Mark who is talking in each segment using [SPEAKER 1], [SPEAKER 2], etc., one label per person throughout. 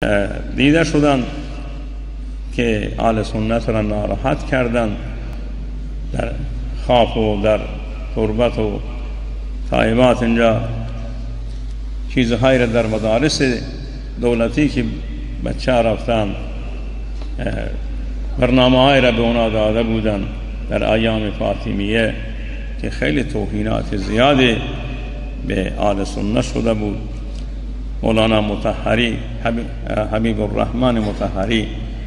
[SPEAKER 1] دیده شدند که اهل سنت را ناراحت کردند در خاف و در تربت و طایبات. اینجا چیزهایی را در مدارس دولتی که بچه رفتن برنامه های را به اونا داده بودن در ایام فاطمیه که خیلی توهینات زیادی به اهل سنت شده بود. مولانا مطهری، حبیب الرحمن مطهری،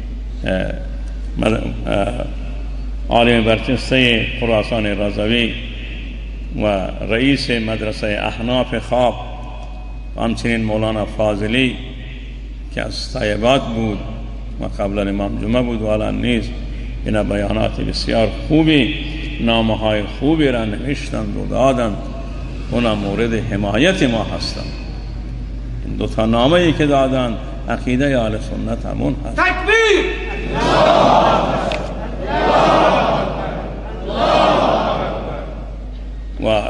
[SPEAKER 1] عالم برجسته خراسان رضوی و رئیس مدرسه احناف خواب، و همچنین مولانا فاضلی که از طیبات بود و قبل امام جمعه بود و الان نیست، اینا بیانات بسیار خوبی، نامه های خوبی را نوشتند و دادند، اونا مورد حمایت ما هستند. این دوتا نامه ای که دادند عقیده اهل سنت همون هست.
[SPEAKER 2] تکبیر!
[SPEAKER 1] و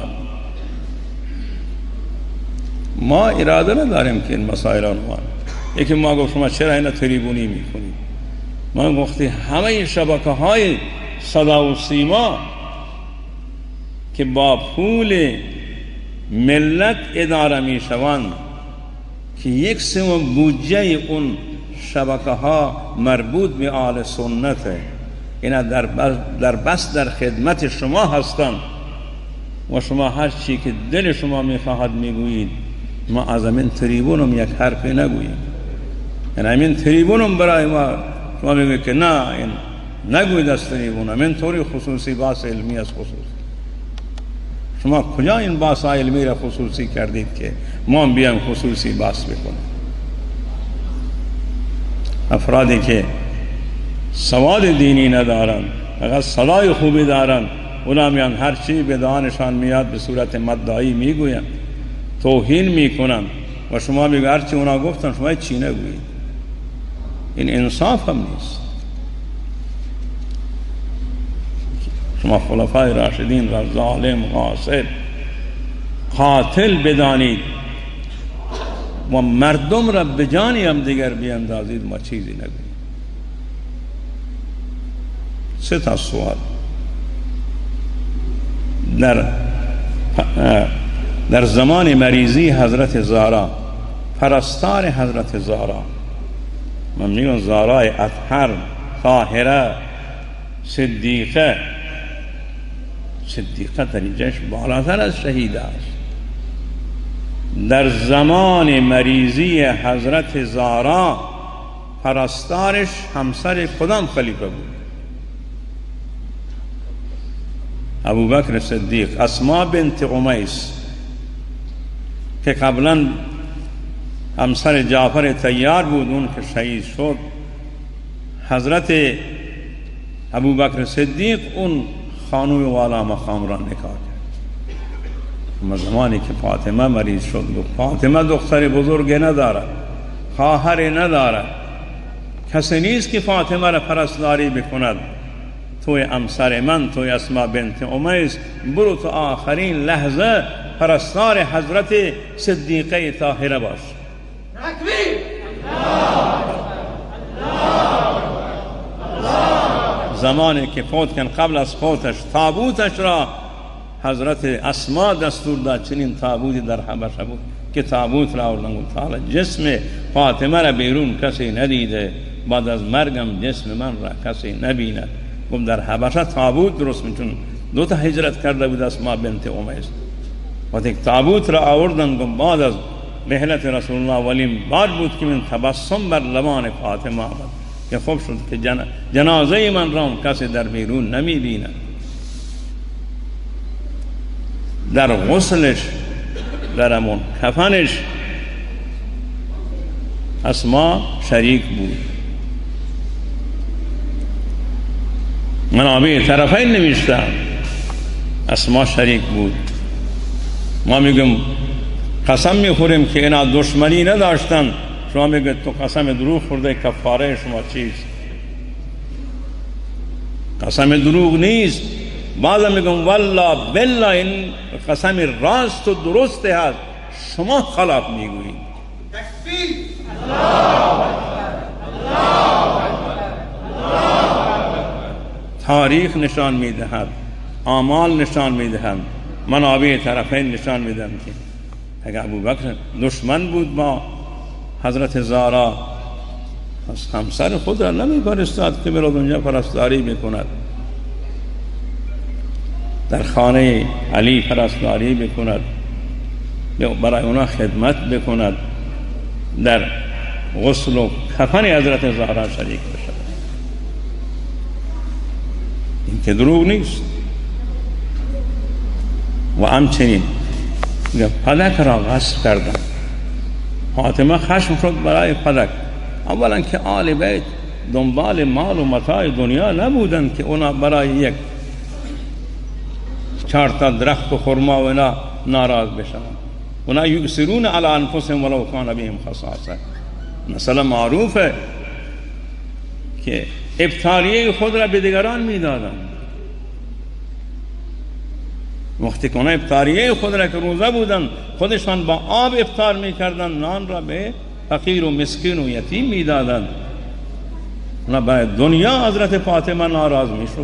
[SPEAKER 1] ما اراده نداریم که این مسائل عنوان. یکی ما گفت شما چرا اینا تریبونی میکنید؟ ما گفتی همه شبکه های صدا و سیما که با پول ملت اداره میشوند که 1/3 بودجه اون شبکه ها مربوط به اهل سنته، اینا در بس در خدمت شما هستند و شما هر چی که دل شما میخواهد میگویید. ما از این تریبونم یک حرفی نگوییم، یعنی این تریبونم برای ما شما میگوید که نه این نگوید از تریبونم، این طوری خصوصی بحث علمی از خصوصی. شما کجا این بحث علمی را خصوصی کردید که ما بیام خصوصی بحث بکنیم؟ افرادی که سواد دینی ندارن، فقط صدای خوبی دارن، اونا میان هر چی به دهانشان میاد به صورت مدعی میگوین، توهین میکنن و شما میگوید هر چی اونا گفتن شما چی نگویید. این انصاف هم نیست. شما خلفای راشدین را ظالم، غاصب، قاتل بدانید و مردم را به جانی هم دیگر بیاندازید، ما چیزی نگویید. 3 سوال در زمان مریضی حضرت زارا، پرستار حضرت زارا، من میگم زارای اطهر، طاهره، صدیقه درجهش بالاتر از شهیده است. در زمان مریضی حضرت زارا پرستارش همسر کدام خلیفه بود؟ ابوبکر صدیق. اسماء بنت امیس که قبلا همسر جعفر طیار بود، اون که شهید شد، حضرت ابوبکر صدیق اون خانوی والا مقام را نکاح کرد. زمانی که فاطمه مریض شد، فاطمه دختر بزرگ ندارد، خواهر ندارد، کسی نیست که فاطمه را پرستاری بکند. توی همسر من، توی اسماء بنت امیس، برو تو آخرین لحظه پرستار حضرت صدیقه طاهره باش.
[SPEAKER 2] تکبیر!
[SPEAKER 1] زمانی که فوت کن، قبل از فوتش تابوتش را حضرت اسماء دستور داد، چنین تابوتی در حبشه بود که تابوت را آوردن و تعالی جسم فاطمه را بیرون کسی ندیده، بعد از مرگم جسم من را کسی نبیند. گفت در حبشه تابوت درست میتون 2 هجرت کرده بود اسماء بنت امیس. وقتی تابوت را آوردن، گفت بعد از رحلت رسول الله ولیم بار بود که من تبسم بر لبان فاطمه آمد که خوب شد که جنازه من را کسی در بیرون نمی بیند. در غسلش، در امون کفنش اسماء شریک بود. منابع طرفین نوشتم اسماء شریک بود. ما میگم قسم میخوریم که اینا دشمنی نداشتن، شما میگید تو قسم دروغ خورده، کفاره شما چیست؟ قسم دروغ نیست. بعضا میگم والله بالله این قسم راست و درسته هست، شما خلاف میگویید.
[SPEAKER 2] تکبیر!
[SPEAKER 1] تاریخ نشان میدهد، آمال نشان میدهند، منابع طرفین نشان میدهند که اگر ابوبکر دشمن بود با حضرت زارا، پس همسر خود را نمی‌پرستاد که برود اونجا پرستاری بکند، در خانه علی پرستاری بکند، برای اونا خدمت بکند، در غسل و کفن حضرت زهرا شریک بشود. این که دروغ نیست. و همچنین پدک را غصب کردن. فاطمه خشم شد برای پدک. اولا که آل بیت دنبال مال و متاع دنیا نبودن که اونا برای یک 4 تا درخت و خرما و اینا ناراض بشن. اونا یؤثرون علی انفسهم ولو کان بهم خصاصه. مثلا معروفه که افطاریه خود را به دیگران میدادن. وقتی که اونا افطاریه خود را که روزه بودن خودشان با آب افطار میکردن، نان را به فقیر و مسکین و یتیم میدادن. اونا برای دنیا حضرت فاطمه ناراض میشد.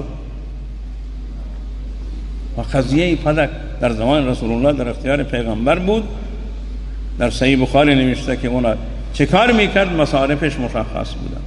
[SPEAKER 1] و قضیه پدک در زمان رسول الله در اختیار پیغمبر بود. در صحیح بخاری نوشته که اونا چه کار میکرد مصارفش مشخص بودن.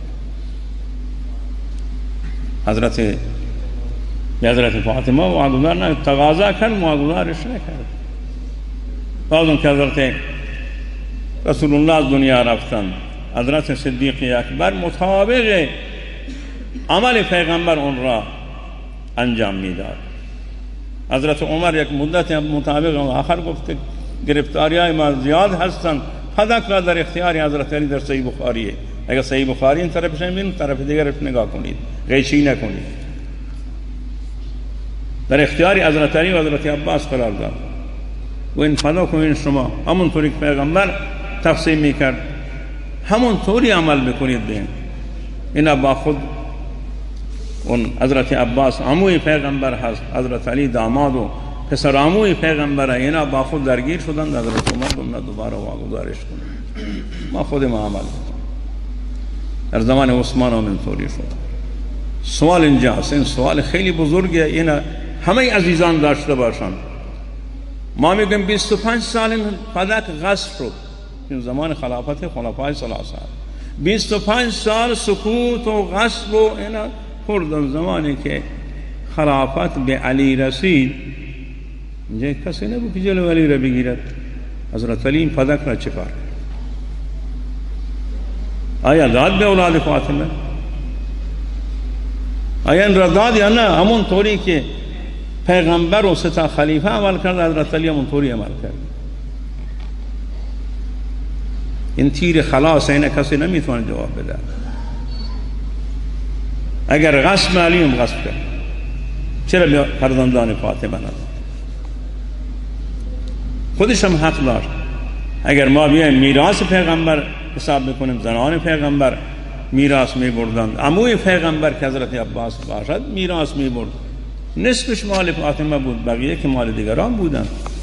[SPEAKER 1] حضرت فاطمه واگذار نه، تقاضا کرد واگذارش نکرد. بعد اون که حضرت رسول الله از دنیا رفتن، حضرت صدیق اکبر مطابق عمل پیغمبر اون را انجام میداد. حضرت عمر یک مدت مطابق آخر گفت گرفتاری‌های ما زیاد هستند، پدک را در اختیار حضرت علی در صحیح بخاریه. اگر صحیح بخاری این طرفش نمی‌بینید طرف دیگرش نگاه کنید، قیچی نکنید. در اختیار حضرت علی و حضرت عباس قرار داد. و این پدک این شما همونطوری که پیغمبر تقسیم میکرد همونطوری عمل بکنید. به این با خود اون حضرت عباس عموی پیغمبر هست، حضرت علی داماد و پسر عموی پیغمبر، اینا با خود درگیر شدن. حضرت عمر گفت دوباره واگذارش کنید، ما خود ما عمل کنیم. در زمان عثمان هم اینطوری شد. سوال اینجاست، این سوال خیلی بزرگه، اینا همه عزیزان داشته باشند. ما میگیم 25 سال این پدک غصب شد، این زمان خلافت خلفای ثلاثه. 25 سال سکوت و غصب و اینا کردن. زمانی که خلافت به علی رسید اینجا کسی نبود که جلو علی را بگیرد. حضرت علی این پدک را چکار کرد؟ آیا داد به اولاد فاطمه؟ آیا این را داد یا نه؟ همون طوری که پیغمبر و 3 خلیفه عمل کرد، حضرت علی همون طوری عمل کرد. این تیر خلاص اینه کسی نمیتونه جواب بده. اگر غصب علی هم غصب کرد، چرا به فرزندان فاطمه نداد؟ خودش هم حق داشت. اگر ما بیایم میراث پیغمبر حساب بکنیم، زنان پیغمبر میراث میبردند. عموی پیغمبر که حضرت عباس باشد میراث میبرد، نصفش مال فاطمه بود، بقیه که مال دیگران بودند.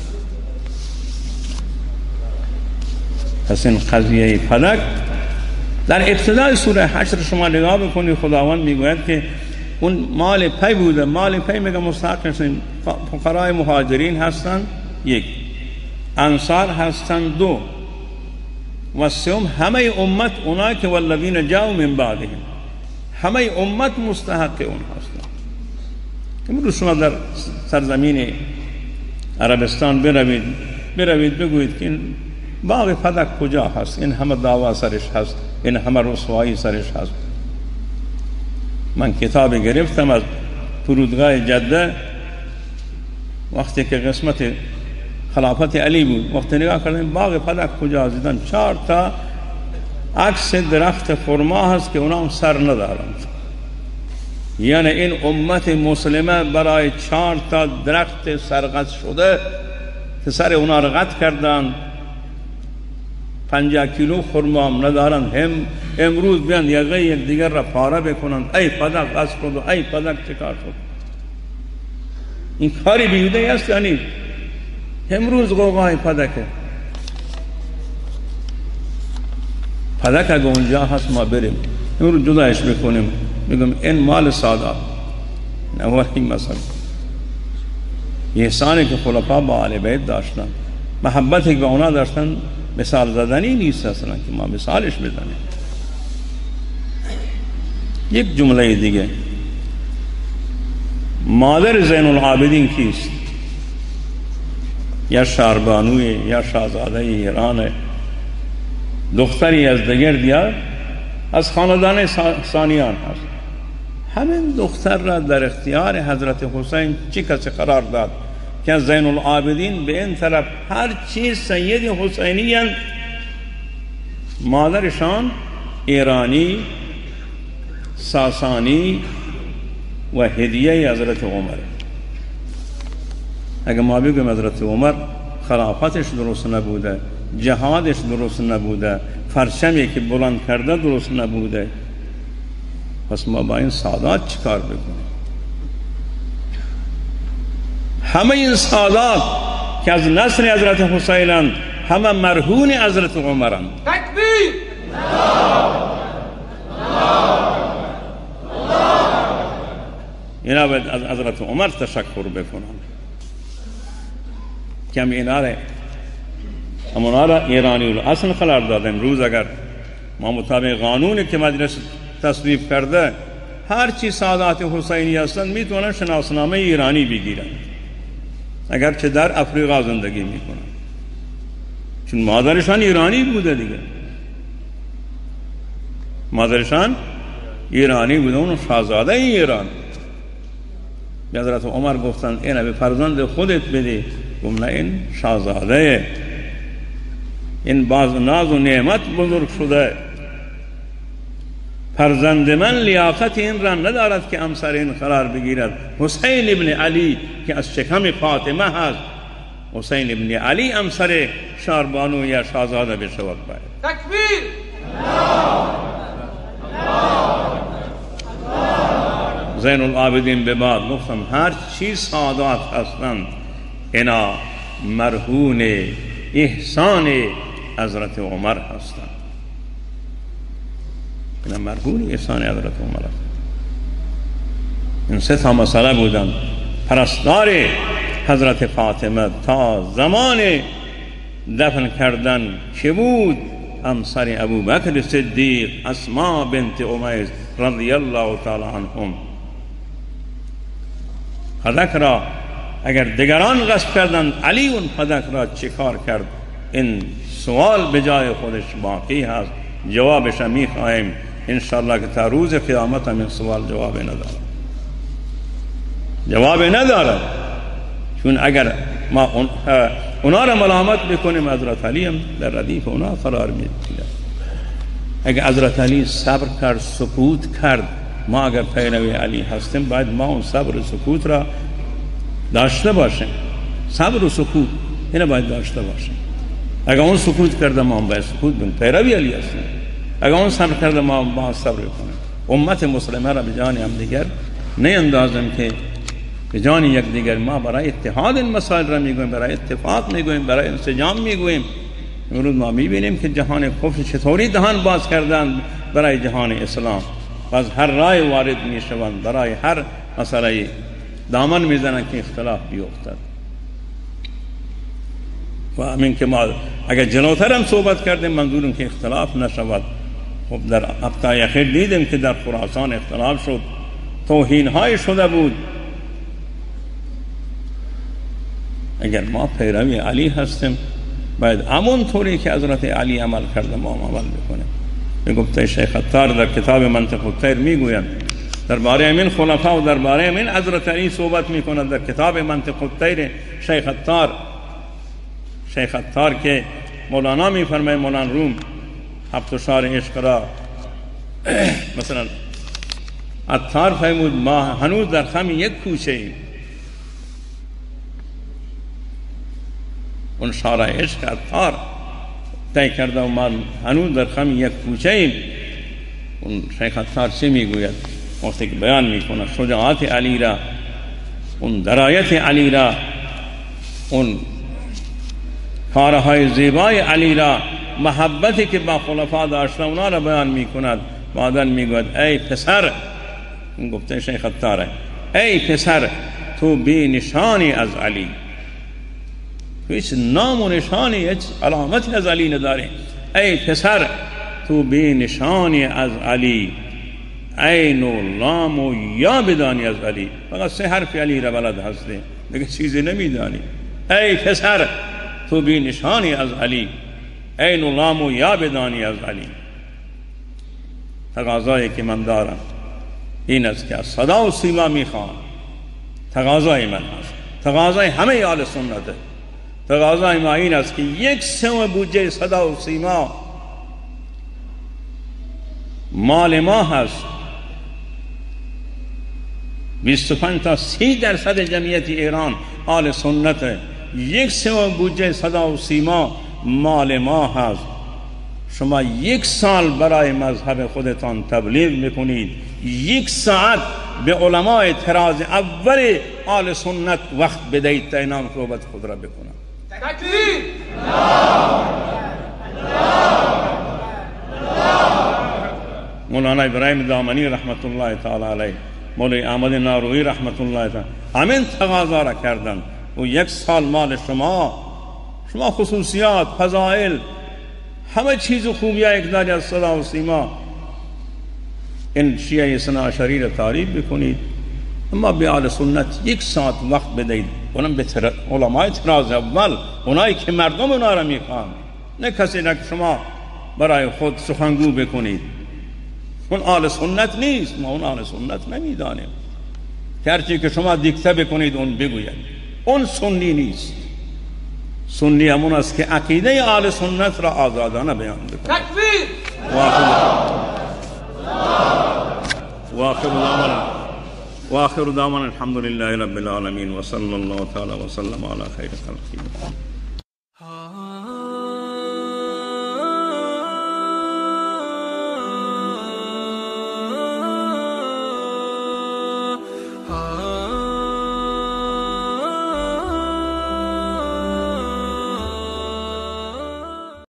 [SPEAKER 1] پس این قضیه پدک در ابتدای سوره حشر شما نگاه بکنید، خداوند میگوید که اون مال پی بوده. مال پی میگه مستحق هستن، فقرای مهاجرین هستند 1، انصار هستند 2، و 3 همه امت، اونایی که والذین جاءوا من بعدهم، همه امت مستحق اون هستند. امروز شما در سرزمین عربستان بروید بگویید که این باغ پدک کجا هست؟ این همه دعوا سرش هست، این همه رسوایی سرش هست. من کتاب گرفتم از فرودگاه جده، وقتی که قسمت خلافت علی بود، وقتی نگاه کردم باغ پدک کجا هست، دیدم 4 تا عکس درخت خرما هست که اونا هم سر ندارند. یعنی این امت مسلمه برای 4 تا درخت سرقط شده که سر اونا رو قطع کردن، 50 کیلو خرما هم ندارن، هم امروز بیان یقه یک دیگر را پاره بکنن. ای پدک غصب شد و ای پدک چکار شد. این کاری بیهوده است یا نیست؟ امروز قوقای پدکه. پدک اگه اونجا هست ما بریم امروز جدایش بکنیم، میگم این مال سادات، اولین مثال احسانی که خلفا با آل بیت داشتن، محبتی که به اونا داشتن مثال زدنی نیست اصلا که ما مثالش بزنیم. یک جمله دیگه، مادر زین العابدین کیست؟ یا شهربانوی یا شاهزاده ایران، دختری از دگردیا از خاندان سانیان هست. همین دختر را در اختیار حضرت حسین چی کسی قرار داد که زین العابدین به این طرف هر چیز سید حسینی، مادرشان ایرانی، ساسانی و هدیه حضرت عمر. اگر ما بگیم حضرت عمر خلافتش درست نبوده، جهادش درست نبوده، پرچمی که بلند کرده درست نبوده، پس ما با این سادات چی کار بکنیم؟ همه این سادات که از نسل حضرت حسینند همه مرهون حضرت عمرند.
[SPEAKER 2] تکبیر!
[SPEAKER 1] اینا باید از حضرت عمر تشکر بکنند که هم اونا را ایرانی الاصل قرار داد. امروز اگر ما مطابق قانونی که مجلس تصویب کرده هر چی سادات حسینی هستند میتونن شناسنامه ایرانی بگیرن اگرچه در افریقا زندگی میکنن، چون مادرشان ایرانی بوده دیگه. مادرشان ایرانی بوده، اون شاهزاده ایران. به حضرت عمر گفتن اینه به فرزند خودت بده، گفت نه این شاهزاده، این باز ناز و نعمت بزرگ شده، فرزند من لیاقت این را ندارد که امسر این قرار بگیرد. حسین ابن علی که از شکم فاطمه هست، حسین ابن علی امسر شهربانو یا شاهزاده بشود. باید
[SPEAKER 2] تکبیر!
[SPEAKER 1] زین العابدین به بعد گفتم هر چیز سادات هستند اینا مرهون احسان حضرت عمر هستند. اینا مرهون احسان حضرت عمر هستند. این سه تا مسئله بودند. پرستار حضرت فاطمه تا زمان دفن کردن که بود همسر ابوبکر صدیق اسما بنت امیس رضی الله تعالی عنهم. پدک را اگر دیگران غصب کردند، علی اون پدک را چه کار کرد؟ این سوال به جای خودش باقی هست، جوابش می خواهیم انشاءالله که تا روز قیامت هم این سوال جواب ندارد. چون اگر ما اونا را ملامت بکنیم، حضرت علی هم در ردیف اونا قرار میگیرد. اگر حضرت علی صبر کرد، سکوت کرد، ما اگر پیرو علی هستیم باید ما اون صبر و سکوت را داشته باشیم. صبر و سکوت اینه باید داشته باشیم. اگر اون سکوت کرده ما باید سکوت بکنیم، پیرو علی هستیم. اگر اون صبر کرده ما صبر کنیم. امت مسلمه را به جان هم دیگر نیندازیم که به جان یک دیگر ما برای اتحاد این مسائل را میگویم، برای اتفاق میگویم، برای انسجام میگویم. امروز ما میبینیم که جهان کفر چطوری دهان باز کردن برای جهان اسلام، و از هر رای وارد میشوند، برای هر مسئله دامن میزنند که اختلاف بیفتد. و همین که ما اگر جلوتر هم صحبت کردیم منظورم که اختلاف نشود. خب در هفته اخیر دیدیم که در خراسان اختلاف شد، توهین های شده بود. اگر ما پیروی علی هستیم باید همون طوری که حضرت علی عمل کرده ما عمل بکنیم. میگفته شیخ عطار در کتاب منطق الطیر میگویند درباره من خلفا و درباره من حضرت علی صحبت میکند. در کتاب منطق الطیر شیخ عطار که مولانا میفرماید، مولانا روم هفت شعر عشق را مثلا عطار فرمود ما هنوز در خم یک کوچه ایم. اون شعر عشق عطار طی کرده و ما هنوز در خم یک کوچه ایم. اون شیخ عطار چه میگوید؟ وقتی که بیان میکنه شجاعت علی را، اون درایت علی را، اون کارهای زیبای علی را، محبتی که با خلفا داشته اونا را بیان میکند. بعدن میگوید ای پسر، این گفته شیخ عطاره، ای پسر تو بی نشانی از علی، تو هیچ نام و نشانی، هیچ علامتی از علی نداری. ای پسر تو بی نشانی از علی، عین و لام و یا بدانی از علی. فقط 3 حرف علی را بلد هستی، دیگه چیزی نمیدانی. ای پسر تو بی نشانی از علی، عین و لام و یا بدانی از علی. تقاضایی که من دارم این است که صدا و سیما میخوام. تقاضای من هست، تقاضای همه اهل سنته. تقاضای ما این است که 1/3 بودجه صدا و سیما مال ما هست. 25 تا 30% جمعیت ایران اهل سنته. 1/3 بودجه صدا و سیما مال ما هست. شما 1 سال برای مذهب خودتان تبلیغ میکنید، 1 ساعت به علمای طراز اول آل سنت وقت بدهید تا اینا صحبت خود را بکنند.
[SPEAKER 2] تکبیر!
[SPEAKER 1] مولانا ابراهیم دامنی رحمت الله تعالی علیه، مولوی احمد ناروی رحمت الله تعالی همین تقاضا را کردند. و 1 سال مال شما خصوصیات، فضائل، همه چیز خوبی یک داری از صدا و سیما، این شیعه اثنا عشری را تعریف بکنید، اما به اهل سنت 1 ساعت وقت بدهید. اونم به علمای طراز اول، اونایی که مردم اونا را میخوان، نه کسی را که شما برای خود سخنگو بکنید. اون اهل سنت نیست، ما اون اهل سنت نمیدانیم. هرچی که شما دیکته بکنید اون بگوید، اون سنی نیست. سنی همون است که عقیده اهل سنت را آزادانه بیان بکنه.
[SPEAKER 2] تکبیر!
[SPEAKER 1] واخر دعوانا الحمد لله رب العالمين وصلى الله تعالى وسلم على خير خلقه.